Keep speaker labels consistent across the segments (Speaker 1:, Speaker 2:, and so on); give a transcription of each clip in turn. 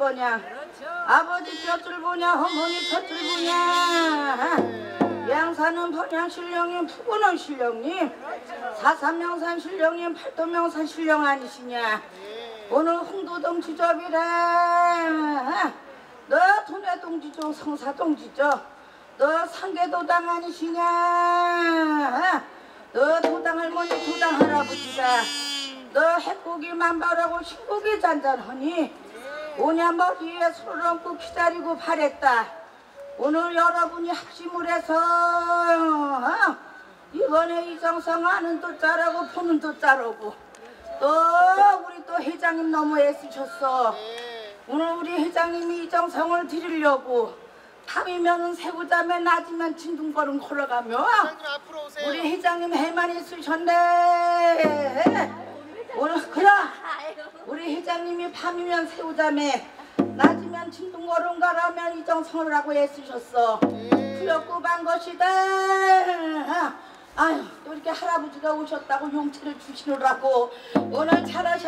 Speaker 1: 거냐? 아버지 뼈줄 보냐? 어머니 젖줄 보냐? 양산은 번양신령님, 푸구는 신령님, 사삼명산 신령님, 팔도명산 신령 아니시냐? 오늘 홍도동 지접이라 너 도내동 지조 성사동 지조 너 상계도당 아니시냐? 너 도당 할머니 도당 할아버지가 너 해고기 만발하고 신고기 잔잔하니 오냐 머리에 손을 얹고 기다리고 바랬다. 오늘 여러분이 합심을 해서 이번에 이정성 아는 또 짜라고 보는 또 짜라고 또 우리 또 회장님 너무 애쓰셨어. 오늘 우리 회장님이 이정성을 드리려고 밤이면은 새우잠에 낮이면 진둥거름 걸어가며 우리 회장님 해만이 쓰셨네. 오늘 그래 우리 회장님이 밤이면 새우잠에 낮이면 진둥거름 가라면 이정성을 하고 애쓰셨어. 부엽고 반 것이다. 아유 또 이렇게 할아버지가 오셨다고 용체를 주시느라고 오늘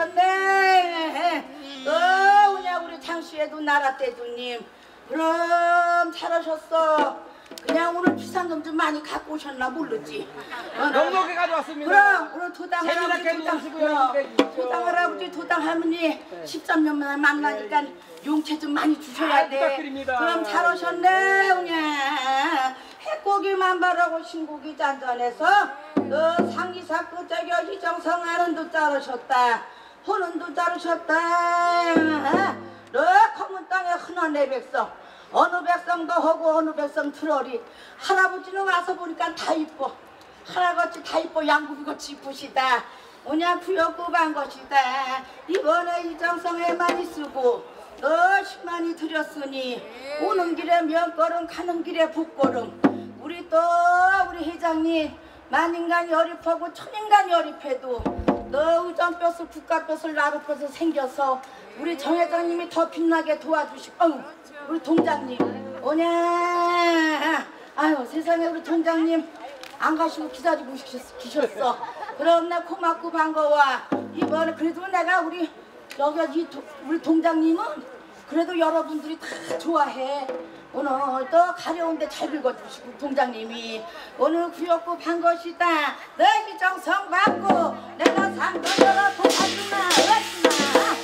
Speaker 1: 잘하셨네. 또 오냐 우리 장씨에도 나라떼주님 그럼 잘하셨어. 그냥 오늘 비상금 좀 많이 갖고 오셨나 모르지.
Speaker 2: 넉넉히 가져왔습니다.
Speaker 1: 그럼 오늘 도당 할아버지 도당 할아버지 도당 할머니 13년만에 만나니까 용채 좀 많이 주셔야 돼.
Speaker 2: 부탁드립니다.
Speaker 1: 그럼 잘하셨네. 오냐 해고기 만발하고 신고기 잔잔해서 너 상기사 끝자겨 희정성 아는도 자르셨다. 호는도 자르셨다. 너 검은 땅에 흔한 내 백성 어느 백성도 하고 어느 백성 들어리. 할아버지는 와서 보니까 다 이뻐. 하나같이 다 이뻐. 양구비같이 이쁘시다. 오냐 구역구 반 것이다. 이번에 이정성에 많이 쓰고 너 10만이 들였으니 오는 길에 면걸음 가는 길에 북걸음. 우리 또 우리 회장님 만인간 열입하고 천인간 열입해도 너 의전뼈슬 국가뼈슬 나루뼈슬 생겨서 우리 정 회장님이 더 빛나게 도와주시고 우리 동장님 오냐 아유 세상에 우리 동장님 안 가시고 기다리고 계셨어. 그럼 나 고맙고 반가워. 이번에 그래도 내가 우리 여기 우리 동장님은 그래도 여러분들이 다 좋아해. 오늘 또 가려운데 잘 읽어주시고 동장님이 오늘 구역구 반 것이다. 너 희정성 받고 내가 상도여러 도와주나 어찌나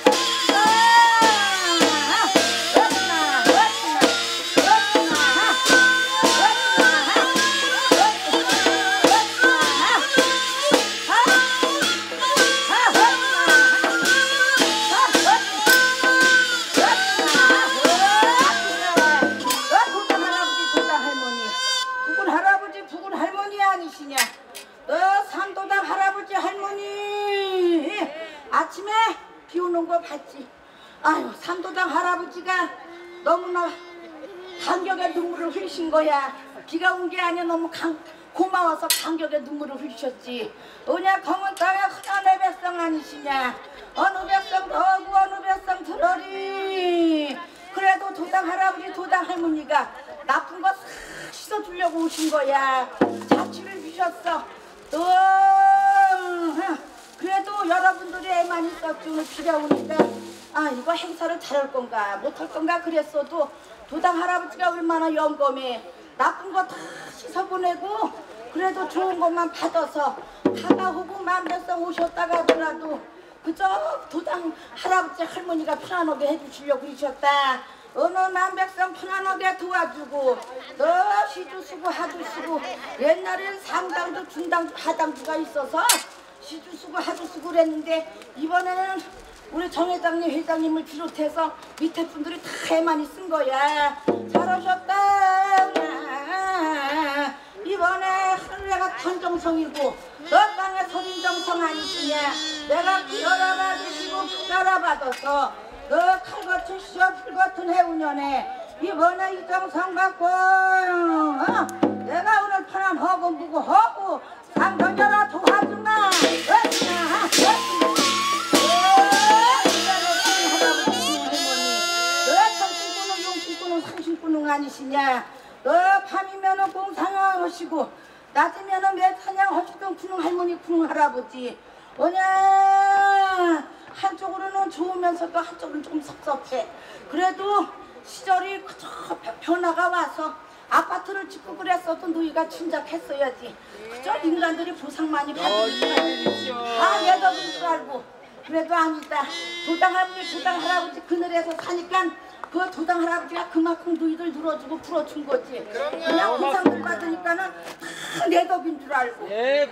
Speaker 1: 아침에 비 오는 거 봤지? 아유 삼도당 할아버지가 너무나 감격의 눈물을 흘리신 거야. 비가 온 게 아니야. 너무 고마워서 감격의 눈물을 흘리셨지. 어냐 검은 땅에 흔한 내 백성 아니시냐. 어느 백성 더하고 어느 백성 들어리. 그래도 도당 할아버지 도당 할머니가 나쁜 거 싹 씻어주려고 오신 거야. 자취를 주셨어. 또 그래도 여러분들이 애만 있었지. 오늘 비가 오니까 아 이거 행사를 잘할 건가 못할 건가 그랬어도 도당 할아버지가 얼마나 영검해. 나쁜 거 다 씻어보내고 그래도 좋은 것만 받아서 하나하고 만백성 오셨다가 하더라도 그저 도당 할아버지 할머니가 편안하게 해주시려고 그러셨다. 어느 만백성 편안하게 도와주고 너 시주 쓰고 하주 쓰고 옛날엔 상당도 중당도 하당주가 있어서 시주 쓰고 하주 쓰고 그랬는데 이번에는 우리 정 회장님 회장님을 비롯해서 밑에 분들이 다 애만이 쓴 거야. 잘하셨다. 이번에 하늘에가 탄정성이고 너 땅에 서민정성 아니시냐. 내가 열어봐주시고 열어받아서 너 칼같은 시어 풀같은 해운년에 이번에 이정성 받고 내가 오늘 편안하고 무고하고 상정열어 도와주마. 아니시냐. 너 밤이면은 공상황 하시고 낮이면은 매찬양 하시던 구능 할머니 구능 할아버지 오냐 한쪽으로는 좋으면서도 한쪽은 좀 섭섭해. 그래도 시절이 그저 변화가 와서 아파트를 짓고 그랬어도 너희가 진작했어야지. 그저 인간들이 보상 많이 받으니까 내 덕인 줄 알고. 그래도 아니다. 도당 할머니 도당 할아버지 그늘에서 사니까 그 도당 할아버지가 그만큼 너희들 들어주고 풀어준 거지. 그냥 보상들 받으니까는 다 내 덕인 줄 알고.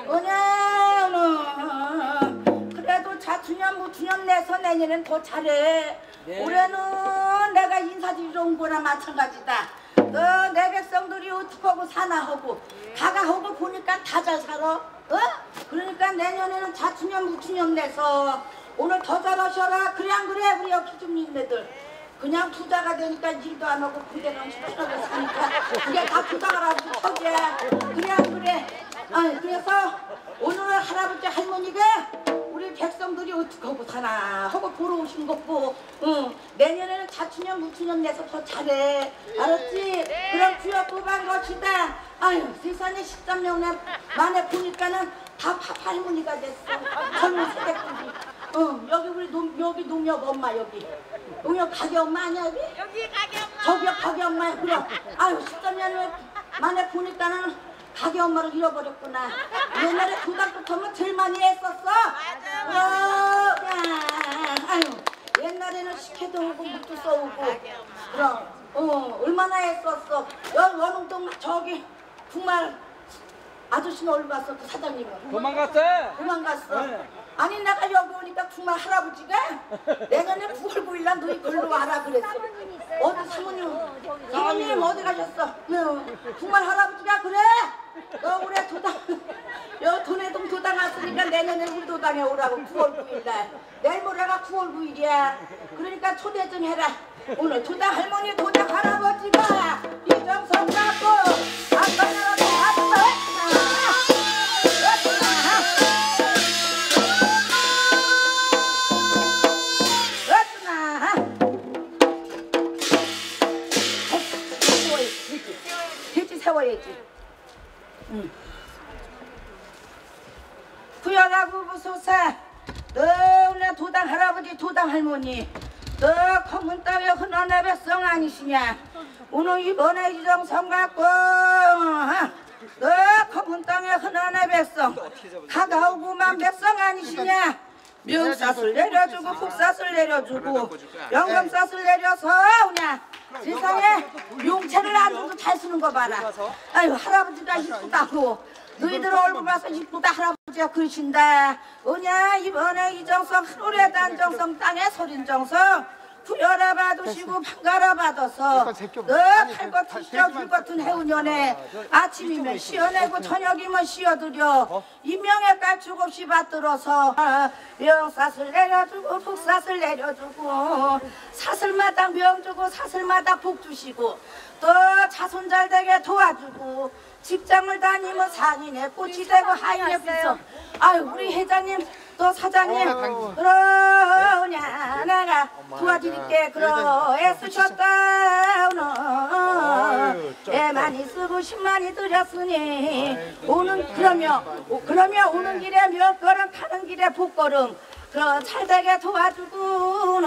Speaker 1: 그래도 자주년 무주년 내서 내년엔 더 잘해. 올해는 내가 인사드리러 온 거나 마찬가지다. 내 백성들이 어떻게 하고 사나 하고 가가 하고 보니까 다 잘 살아. 그러니까 내년에는 자주년 무주년 내서 오늘 더 잘하셔라. 그래 안 그래 우리 여기 좀 있네들. 그냥 부자가 되니까 일도 안 하고 그대는 시원하게 사니까 그게 다 부자가 라고 척이야. 그래 안 그래. 그래서 오늘 할아버지 할머니가 우리 백성들이 어떻게 하고 사나 하고 보러 오신 거고 내년에는 자주년 무주년 내서 더 잘해. 알았지? 그럼 주여 뽑은 것이다. 아유 세상에 13년 만에 보니까는 다 할머니가 됐어. 젊은 세대들이. 여기 우리 여기 농협 엄마 여기. 농협 가게 엄마 아니야 여기?
Speaker 3: 여기 가게 엄마.
Speaker 1: 저기 가게 엄마야. 그럼 아유 13년 만에 보니까는 가게 엄마를 잃어버렸구나. 옛날에 도당부터면 제일 많이 했었어.
Speaker 3: 맞아.
Speaker 1: 아유 옛날에는 식혜도 오고 묵도 써오고. 그럼 얼마나 했었어. 여기 원흥동 저기 정말 아저씨는 어디 갔어? 그 사장님은
Speaker 2: 도망갔어.
Speaker 1: 도망갔어.
Speaker 2: 네.
Speaker 1: 아니 내가 여기 오니까 정말 할아버지가 내년에 9월 9일 날 너희 글로 와라 그랬어. 어디 사모님 어디 가셨어? 정말 할아버지가 그래? 너 우리 도당 여 도내동 도당 왔으니까 내년에 우리 도당에 오라고 9월 9일 날. 내일 모레가 9월 9일이야. 그러니까 초대 좀 해라. 오늘 도당 할머니 도당 할아버지가 이정성 갖고 아빠나라도 왔어. 세워야지. 구연하고 부소사 너 오늘 도당 할아버지 도당 할머니 너 검은 땅에 흔한 내 백성 아니시냐. 오늘 이번에 이정성 갖고 너 검은 땅에 흔한 내 백성 가가오고만 백성 아니시냐. 명사슬 내려주고 국사슬 내려주고 영검사슬 내려서 그냥 세상에 용체를 안 줘도 잘 쓰는 거 봐라. 아유 할아버지가 이쁘다고 너희들 얼굴 봐서 이쁘다 할아버지가 그러신다. 뭐냐 이번에 이정성 하늘에 단정성 땅에 서린정성 부여라 받으시고 반가라 받아서 너 할것 드시려 줄 같은 해운년에 아침이면 쉬어내고 저녁이면 쉬어드려 인명에 깔축 없이 받들어서 명사슬 내려주고 북사슬 내려주고 사슬마다 명 주고 사슬마다 복 주시고 또 자손 잘 되게 도와주고 직장을 다니면 상인의 꽃이 되고 하인의 빛서. 아유 우리 회장님 또 사장님 그러냐 내가 도와드릴게. 그러 애쓰셨다 오늘 애 많이 쓰고 10만이 들였으니 오는 그러면 오는 길에 몇 걸음 가는 길에 복걸음 그러 잘되게 도와주고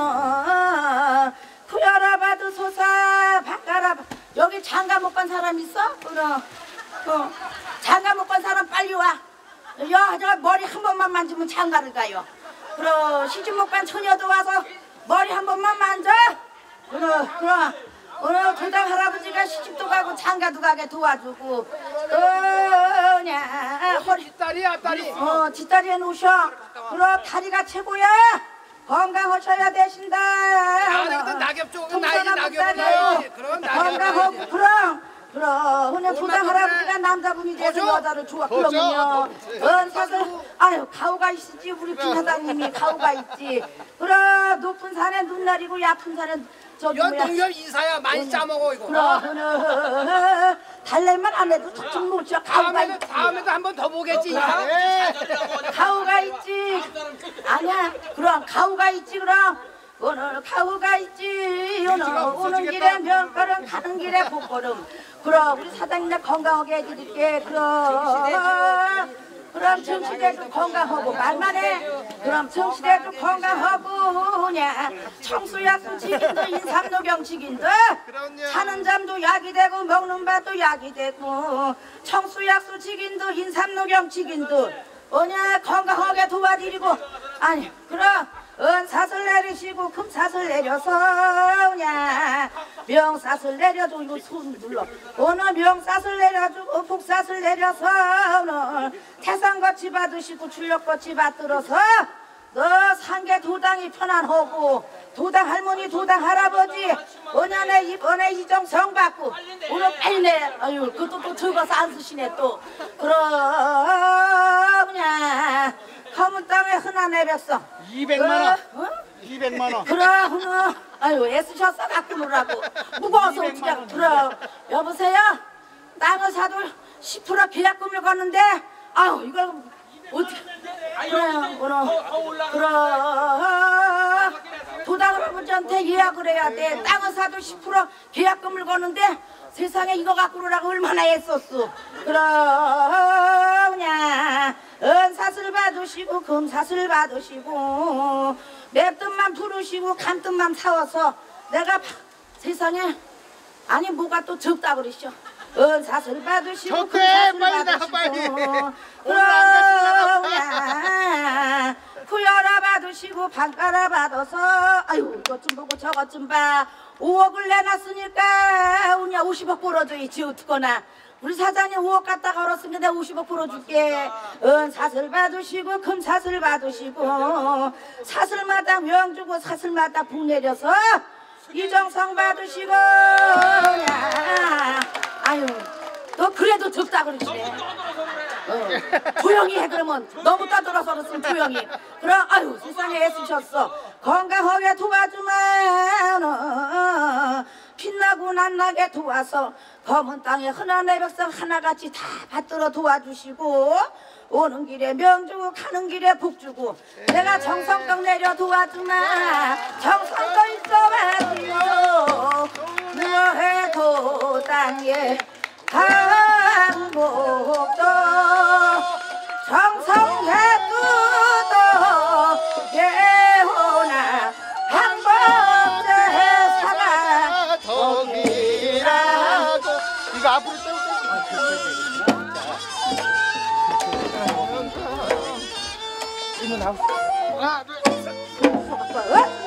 Speaker 1: 구여라 받으소사 바꿔라. 여기 장가 못 간 사람 있어? 그럼 장가 못 간 사람 빨리 와. 저 머리 한 번만 만지면 장가를 가요. 그럼 시집 못 간 처녀도 와서 머리 한 번만 만져. 그럼 오늘 도당 할아버지가 시집도 가고 장가도 가게 도와주고 허리
Speaker 2: 뒷다리야 딸이.
Speaker 1: 뒷다리에 놓으셔. 그럼 다리가 최고야. 건강하셔야 되신다.
Speaker 2: 아니 낙엽 쪽은 나이 낙엽이에요. 그럼
Speaker 1: 건강하고 그럼 오늘 도당 할아버지가 남자분이 돼서 여자를 좋아. 그러면요 사실 아유 가오가 있지. 우리 김 사장님이 가오가 있지. 그럼 높은 산에 눈 내리고 얕은 산에 저기 뭐야
Speaker 2: 연동열 이사야 많이 짜먹어 이거.
Speaker 1: 그럼 달래만 안 해도 툭툭 놓죠. 가오가 있지.
Speaker 2: 다음에도 한 번 더 보겠지.
Speaker 1: 가오가 있지. 아니야 그럼 가오가 있지. 그럼 오늘 가오가 있지. 오는 길에 명걸음 가는 길에 복걸음. 그럼 우리 사장님 건강하게 해드릴게. 그럼 그럼 정시대도 건강하고 말만 해. 그럼 정시대도 건강하고 그냥 청수약도 지긴도 인삼노경 지긴도 자는 잠도 약이 되고 먹는 밥도 약이 되고 청수약도 지긴도 인삼노경 지긴도 뭐냐 건강하게 도와드리고 아니 그럼 은사슬 내리시고 금사슬 내려서 그냥 명사슬 내려주고 이거 손 눌러 오늘 명사슬 내려주고 복사슬 내려서 오늘 태산거치 받으시고 출력거치 받들어서 너 상계 도당이 편안하고 도당 할머니 도당 할아버지 오년에 이번에 이정성 받고 오늘 빨리 내 아유 그것도 또 적어서 안 쓰시네 또 그럼 그냥 검은 땅에 흔한 애백성
Speaker 2: 200만 원.
Speaker 1: 어?
Speaker 2: 200만 원.
Speaker 1: 그럼 아유 애쓰셨어 갖고 놀라고 무거워서 어떻게 그럼 여보세요 땅을 사도 10% 계약금을 걷는데 아우 이걸 어떻게 그래요 그럼 도당 할아버지한테 예약을 해야 돼 땅을 사도 10% 계약금을 걷는데 세상에 이거 갖고 오라고 얼마나 애썼어 그럼 그냥 은사슬 받으시고 금사슬 받으시고 맵뜻만 부르시고 간뜻만 사와서 내가 세상에 아니 뭐가 또 적다 그러시죠 은사슬 받으시고
Speaker 2: 적대,
Speaker 1: 금사슬
Speaker 2: 빨리 나가,
Speaker 1: 받으시고
Speaker 2: 빨리.
Speaker 1: 그럼 그냥 구여라 받으시고 반가라 받아서 아유 이것 좀 보고 저것 좀봐 5억을 내놨으니까 그냥 50억 벌어줘야지 어떡거나 우리 사장님 5억 갖다 걸었으니까 내가 50억 벌어줄게 은사슬 받으시고 금사슬 받으시고 사슬마다 명 주고 사슬마다 복 내려서 이정성 받으시고 그냥 아유 너 그래도 적다 그러시네 조용히 해 그러면 너무 떠들어서 그랬으면 조용히 그럼 아유 세상에 애쓰셨어 건강하게 도와주면 빛나고 낫나게 도와서 검은 땅에 흔한 애백성 하나같이 다 받들어 도와주시고 오는 길에 명주고 가는 길에 복주고 내가 정성껏 내려 도와주마 정성껏 있어봐요 너의 도당에 한복도 정성해 뜯어 예호나 한복제 사랑
Speaker 2: 덕이라고. 이거 앞으로 떼고 이모 나와. 하나, 둘, 셋.
Speaker 1: 어?